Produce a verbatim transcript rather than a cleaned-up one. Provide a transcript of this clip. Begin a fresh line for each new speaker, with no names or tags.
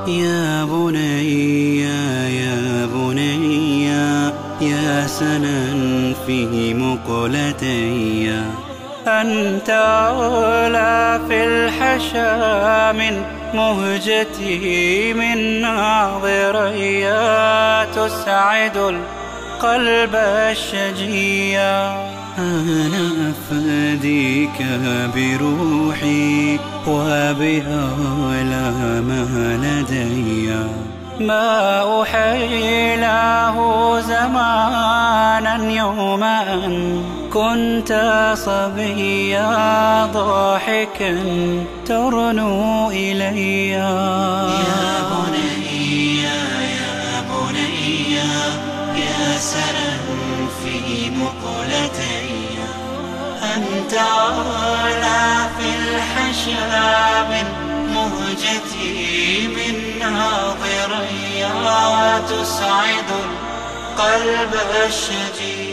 يا بني يا بني يا سنا في مقلتي، أنت أولى في الحشا من مهجتي من ناظري، تسعد القلب الشجيا. أنا أفديك بروحي وبها لا ما لدي، ما أحيلاه زمانا يوم أن كنت صبيا، ضاحكا ترنو إلي.
يا بني يا بني يا سنا في مقلتي، أنت أعلى في الحشا من مهجتي من ناظري، تسعد القلب الشجي.